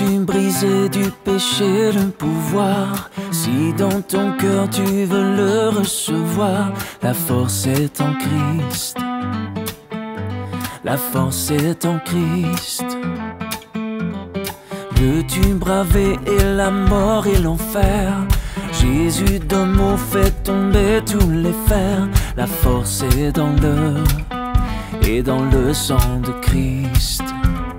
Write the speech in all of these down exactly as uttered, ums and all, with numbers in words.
Veux-tu briser du péché le pouvoir? Si dans ton cœur tu veux le recevoir, la force est en Christ. La force est en Christ. Veux-tu braver et la mort et l'enfer? Jésus d'un mot fait tomber tous les fers. La force est dans le et dans le sang de Christ.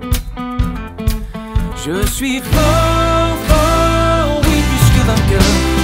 Je suis fort, fort, oui, plus que vainqueur.